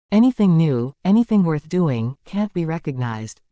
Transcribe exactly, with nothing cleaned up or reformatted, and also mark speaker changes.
Speaker 1: Anything new, anything worth doing, can't be recognized.